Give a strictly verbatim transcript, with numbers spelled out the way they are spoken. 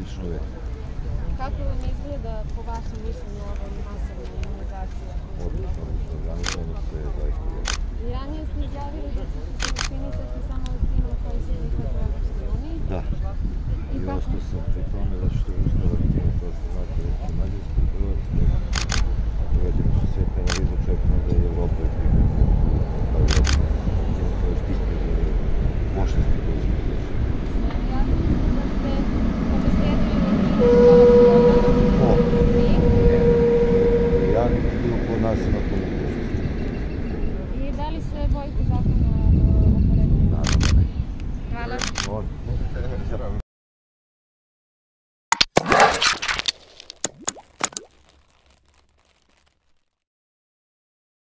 odlično je. Kako vam izgleda po vašem mišljenju ova masovna imunizacija? Odlično, odlično, organizovano sve je zaista dobro. I ranije ste izjavili da ćete se vakcinisati samo vakcinom koji se prihvata u Evropskoj uniji. Da, i ostao sam pri tome zato što je ruska vakcina prošla